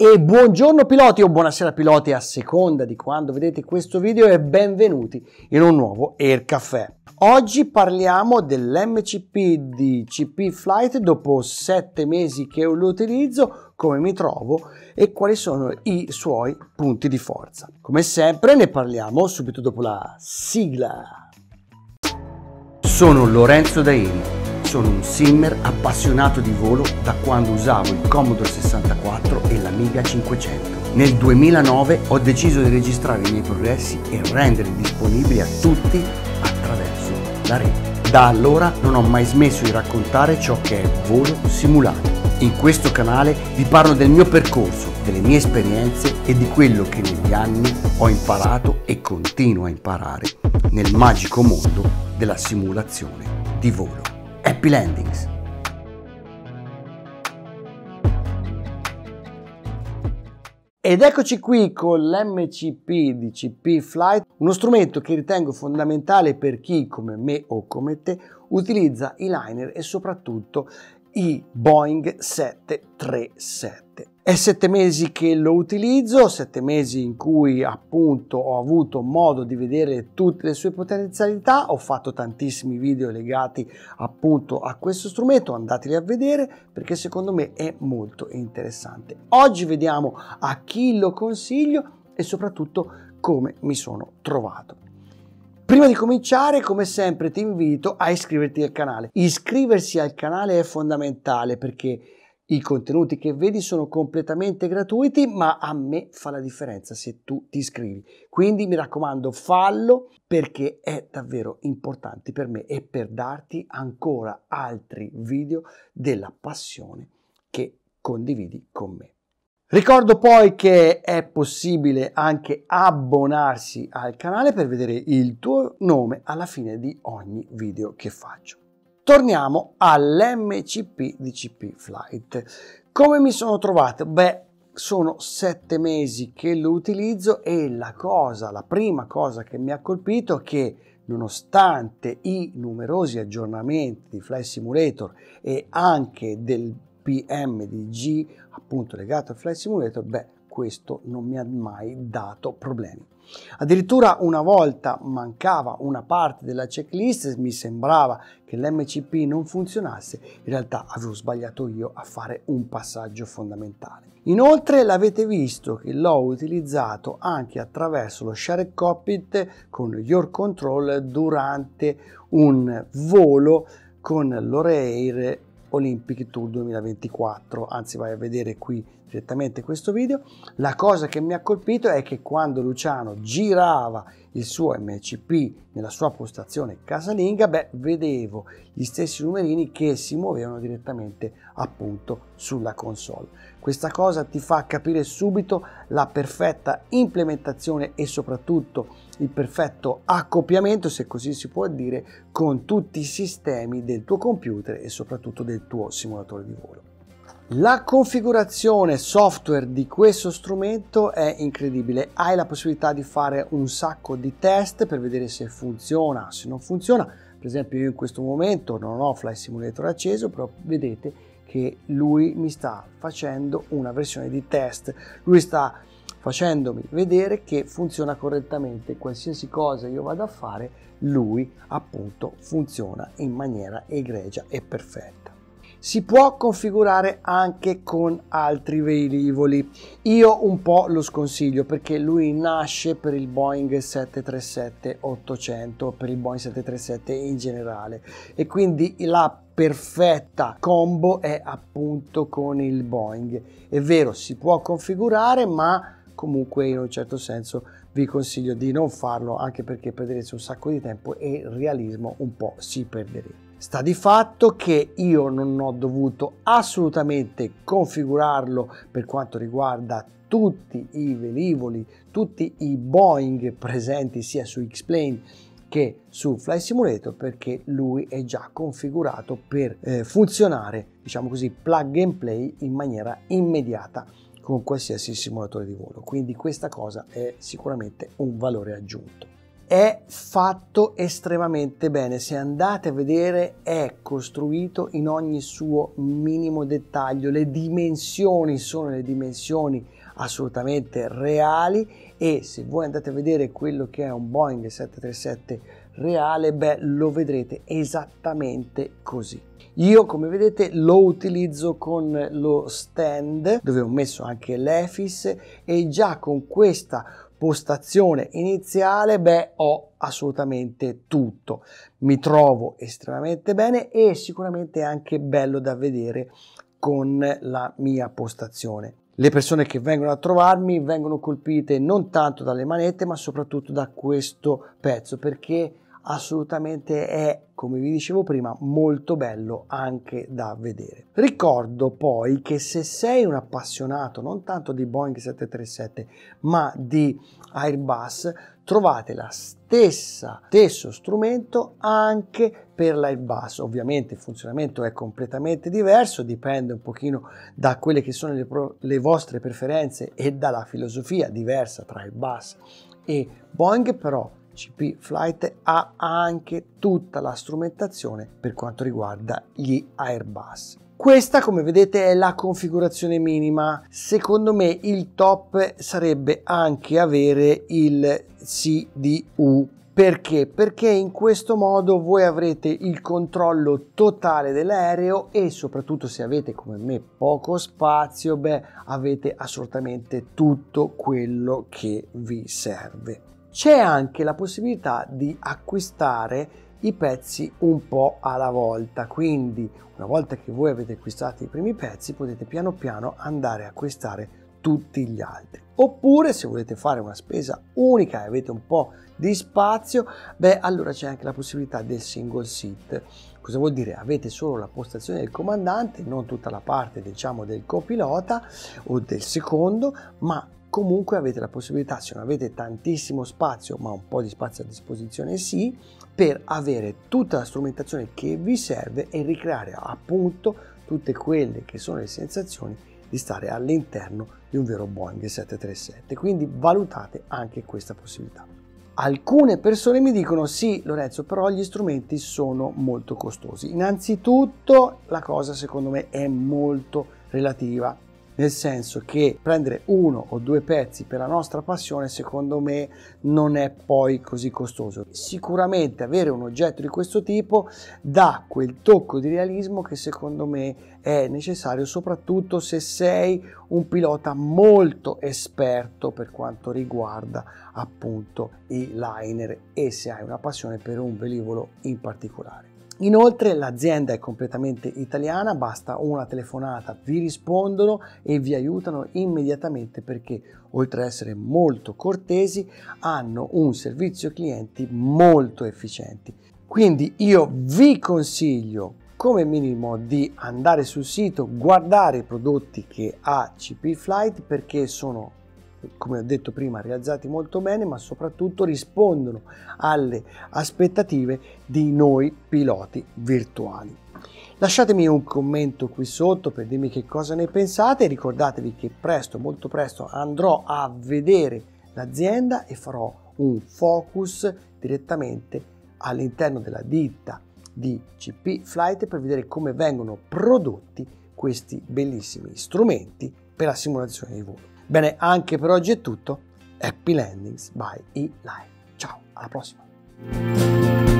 E buongiorno piloti o buonasera piloti a seconda di quando vedete questo video e benvenuti in un nuovo Air Caffè. Oggi parliamo dell'MCP di CP Flight dopo 7 mesi che lo utilizzo, come mi trovo e quali sono i suoi punti di forza. Come sempre ne parliamo subito dopo la sigla. Sono Lorenzo Daini. Sono un simmer appassionato di volo da quando usavo il Commodore 64 e l'Amiga 500. Nel 2009 ho deciso di registrare i miei progressi e renderli disponibili a tutti attraverso la rete. Da allora non ho mai smesso di raccontare ciò che è volo simulato. In questo canale vi parlo del mio percorso, delle mie esperienze e di quello che negli anni ho imparato e continuo a imparare nel magico mondo della simulazione di volo. Happy Landings! Ed eccoci qui con l'MCP di CP Flight, uno strumento che ritengo fondamentale per chi come me o come te utilizza i liner e soprattutto i Boeing 737. È 7 mesi che lo utilizzo, 7 mesi in cui appunto ho avuto modo di vedere tutte le sue potenzialità, ho fatto tantissimi video legati appunto a questo strumento, andateli a vedere perché secondo me è molto interessante. Oggi vediamo a chi lo consiglio e soprattutto come mi sono trovato. Prima di cominciare, come sempre, ti invito a iscriverti al canale. Iscriversi al canale è fondamentale perché i contenuti che vedi sono completamente gratuiti, ma a me fa la differenza se tu ti iscrivi. Quindi mi raccomando, fallo perché è davvero importante per me e per darti ancora altri video della passione che condividi con me. Ricordo poi che è possibile anche abbonarsi al canale per vedere il tuo nome alla fine di ogni video che faccio. Torniamo all'MCP di CP Flight. Come mi sono trovato? Beh, sono 7 mesi che lo utilizzo e la prima cosa che mi ha colpito è che nonostante i numerosi aggiornamenti di Flight Simulator e anche del PMDG appunto legato al Flight Simulator, beh, questo non mi ha mai dato problemi. Addirittura una volta mancava una parte della checklist, mi sembrava che l'MCP non funzionasse, in realtà avevo sbagliato io a fare un passaggio fondamentale. Inoltre l'avete visto che l'ho utilizzato anche attraverso lo Shared Cockpit con Your Control durante un volo con l'Oreair Olympic Tour 2024, anzi vai a vedere qui direttamente questo video. La cosa che mi ha colpito è che quando Luciano girava il suo MCP nella sua postazione casalinga, beh, vedevo gli stessi numerini che si muovevano direttamente appunto sulla console. Questa cosa ti fa capire subito la perfetta implementazione e soprattutto il perfetto accoppiamento, se così si può dire, con tutti i sistemi del tuo computer e soprattutto del tuo simulatore di volo. La configurazione software di questo strumento è incredibile, hai la possibilità di fare un sacco di test per vedere se funziona, se non funziona. Per esempio io in questo momento non ho Flight Simulator acceso, però vedete che lui mi sta facendo una versione di test, lui sta facendomi vedere che funziona correttamente, qualsiasi cosa io vada a fare, lui appunto funziona in maniera egregia e perfetta. Si può configurare anche con altri velivoli. Io un po' lo sconsiglio perché lui nasce per il Boeing 737-800, per il Boeing 737 in generale e quindi la perfetta combo è appunto con il Boeing. È vero, si può configurare, ma comunque in un certo senso vi consiglio di non farlo, anche perché perderete un sacco di tempo e il realismo un po' si perderete. Sta di fatto che io non ho dovuto assolutamente configurarlo per quanto riguarda tutti i velivoli, tutti i Boeing presenti sia su X-Plane che su Flight Simulator, perché lui è già configurato per funzionare, diciamo così, plug and play in maniera immediata con qualsiasi simulatore di volo. Quindi questa cosa è sicuramente un valore aggiunto. è fatto estremamente bene. Se andate a vedere, è costruito in ogni suo minimo dettaglio. Le dimensioni sono le dimensioni assolutamente reali, e se voi andate a vedere quello che è un Boeing 737 reale, beh, lo vedrete esattamente così. Io, come vedete, lo utilizzo con lo stand dove ho messo anche l'EFIS, e già con questa postazione iniziale, beh, ho assolutamente tutto. Mi trovo estremamente bene, e sicuramente è anche bello da vedere con la mia postazione. Le persone che vengono a trovarmi vengono colpite non tanto dalle manette, ma soprattutto da questo pezzo, perché assolutamente è, come vi dicevo prima, molto bello anche da vedere. Ricordo poi che se sei un appassionato non tanto di Boeing 737 ma di Airbus, trovate lo stesso strumento anche per l'Airbus. Ovviamente il funzionamento è completamente diverso, dipende un pochino da quelle che sono le vostre preferenze e dalla filosofia diversa tra Airbus e Boeing, però CP Flight ha anche tutta la strumentazione per quanto riguarda gli Airbus. Questa, come vedete, è la configurazione minima. Secondo me il top sarebbe anche avere il CDU. Perché? Perché in questo modo voi avrete il controllo totale dell'aereo, e soprattutto se avete come me poco spazio, beh, avete assolutamente tutto quello che vi serve. C'è anche la possibilità di acquistare i pezzi un po' alla volta, quindi una volta che voi avete acquistato i primi pezzi potete piano piano andare a acquistare tutti gli altri. Oppure, se volete fare una spesa unica e avete un po' di spazio, beh, allora c'è anche la possibilità del single seat. Cosa vuol dire? Avete solo la postazione del comandante, non tutta la parte, diciamo, del copilota o del secondo, ma comunque avete la possibilità, se non avete tantissimo spazio, ma un po' di spazio a disposizione sì, per avere tutta la strumentazione che vi serve e ricreare appunto tutte quelle che sono le sensazioni di stare all'interno di un vero Boeing 737. Quindi valutate anche questa possibilità. Alcune persone mi dicono: sì Lorenzo, però gli strumenti sono molto costosi. Innanzitutto la cosa secondo me è molto relativa, nel senso che prendere uno o due pezzi per la nostra passione secondo me non è poi così costoso. Sicuramente avere un oggetto di questo tipo dà quel tocco di realismo che secondo me è necessario, soprattutto se sei un pilota molto esperto per quanto riguarda appunto i liner e se hai una passione per un velivolo in particolare. Inoltre l'azienda è completamente italiana, basta una telefonata, vi rispondono e vi aiutano immediatamente, perché oltre ad essere molto cortesi hanno un servizio clienti molto efficienti. Quindi io vi consiglio come minimo di andare sul sito, guardare i prodotti che ha CP Flight, perché sono, come ho detto prima, realizzati molto bene, ma soprattutto rispondono alle aspettative di noi piloti virtuali. Lasciatemi un commento qui sotto per dirmi che cosa ne pensate. Ricordatevi che presto, molto presto, andrò a vedere l'azienda e farò un focus direttamente all'interno della ditta di CP Flight per vedere come vengono prodotti questi bellissimi strumenti per la simulazione di volo. Bene, anche per oggi è tutto. Happy Landings by E-Line. Ciao, alla prossima!